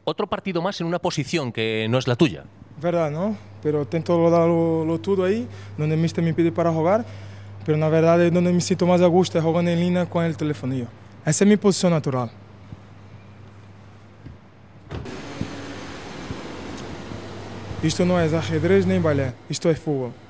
otro partido más en una posición que no es la tuya. Verdad, ¿no? Pero tento darlo todo ahí, donde el míster me pide para jugar, pero na verdade donde me sinto más a gusto es jugando en línea con el telefonillo. Esa es mi posición natural. Esto no es ajedrez ni ballet, esto es fútbol.